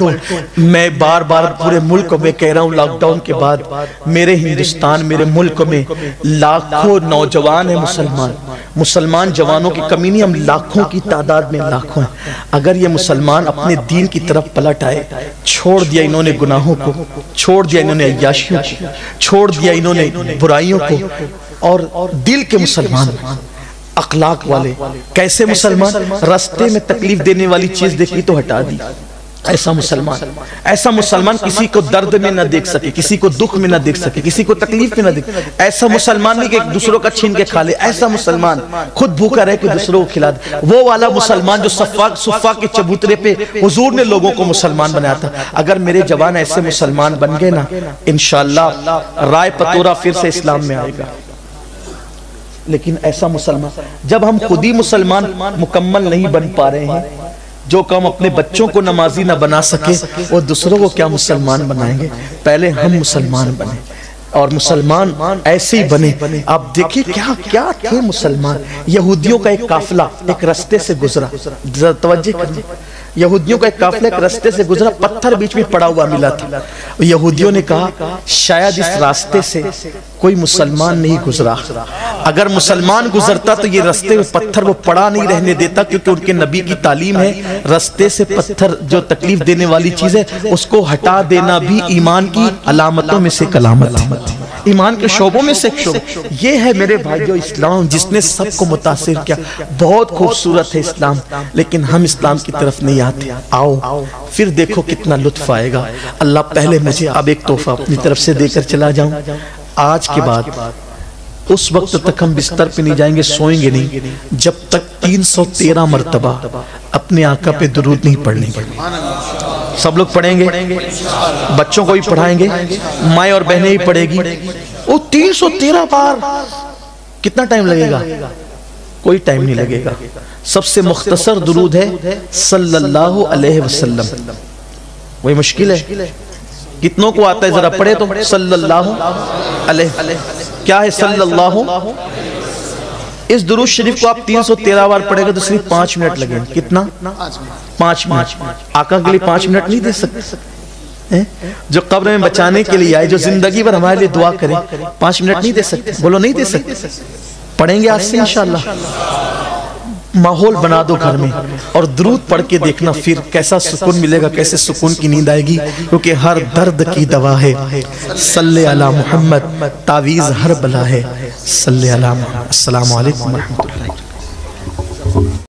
پلٹوں. میں بار بار پورے ملک میں کہہ رہا ہوں لاک ڈاؤن کے بعد میرے ہندوستان میرے ملک میں لاکھوں نوجوان ہیں مسلمان جوانوں کی کمی نہیں, ہم لاکھوں کی تعداد میں لاکھوں ہیں. اگر یہ مسلمان اپنے دین کی طرف پلٹ آئے, چھوڑ دیا انہوں نے گناہوں کو, چھوڑ دیا انہوں نے عیاشیوں کو, چھوڑ دیا انہوں نے برائیوں کو, اور دل کے مسلمان اخلاق والے. کیسے مسلمان؟ راستے میں تکلیف دینے والی چیز دیکھی تو ہٹا دی. ایسا مسلمان کسی کو درد میں نہ دیکھ سکے, کسی کو دکھ میں نہ دیکھ سکے, کسی کو تکلیف میں نہ دیکھ. ایسا مسلمان نہیں کہ ایک دوسروں کا چھین کے کھا لے. ایسا مسلمان خود بھوکا رہے کہ دوسروں کو کھلا دے. وہ والا مسلمان جو صفا کے چبوترے پہ حضور نے لوگوں کو مسلمان بنایا تھا. اگر میرے جوان ایسے مسلمان بن گئے نا, انشاءاللہ رائے پتورا پھر سے اسلام میں آئے گا. لیکن ایسا مسلمان, جب ہم خود ہی مسلمان مکمل نہیں بن پا رہے ہیں, جو کام اپنے بچوں کو نمازی نہ بنا سکے وہ دوسروں کو کیا مسلمان بنائیں گے؟ پہلے ہم مسلمان بنے, اور مسلمان ایسے ہی بنے. آپ دیکھیں کیا تھے مسلمان. یہودیوں کا ایک قافلہ ایک رستے سے گزرا, توجہ کریں, یہودیوں کا ایک قافلہ ایک رستے سے گزرا, پتھر بیچ میں پڑا ہوا ملا تھا. یہودیوں نے کہا شاید اس راستے سے کوئی مسلمان نہیں گزرا, اگر مسلمان گزرتا تو یہ رستے میں پتھر وہ پڑا نہیں رہنے دیتا, کیونکہ ان کے نبی کی تعلیم ہے رستے سے پتھر جو تکلیف دینے والی چیز ہے اس کو ہٹا دینا بھی ایمان کی علامتوں میں سے ایک علامت ہے, ایمان کے شعبوں میں سے ایک شعبہ. یہ ہے میرے بھائیو اسلام جس نے سب کو متاثر کیا. بہت خوبصورت ہے اسلام, لیکن ہم اسلام کی طرف نہیں آتے. آؤ پھر دیکھو کتنا لطف آئے گا. اللہ پہلے مجھے اب ایک تحفہ اپنی طرف سے دے کر چلا جاؤں. آج کے بعد اس وقت تک ہم بستر پہ نہیں جائیں گے, سوئیں گے نہیں, جب تک 313 مرتبہ اپنے آقا پہ درود نہیں پڑھنے گے. سب لوگ پڑھیں گے, بچوں کو بھی پڑھائیں گے, مائیں اور بہنیں بھی پڑھے گی. وہ 313 بار کتنا ٹائم لگے گا؟ کوئی ٹائم نہیں لگے گا. سب سے مختصر درود ہے صلی اللہ علیہ وسلم. وہی مشکل ہے, کتنوں کو آتا ہے ذرا پڑھے تو. صلی اللہ علیہ, کیا ہے صلی اللہ؟ اس درود شریف کو آپ 313 بار پڑھے گا تو صرف 5 منٹ لگیں. کتنا؟ 5 منٹ. آقا کے لیے 5 منٹ نہیں دے سکتے؟ جو قبر میں بچانے کے لیے آئے, جو زندگی بھر ہمارے لیے دعا کریں, 5 منٹ نہیں دے سکتے؟ بولو نہیں دے سکتے. پڑھیں گے آج سے انشاءاللہ. ماحول بنا دو گھر میں اور درود پڑھ کے دیکھنا پھر کیسا سکون ملے گا, کیسے سکون کی نیند آئے گی. کیونکہ ہر درد کی دوا ہے صلی علی محمد, تعویذ ہر بلا ہے صلی علی محمد. السلام علیکم ورحمۃ اللہ.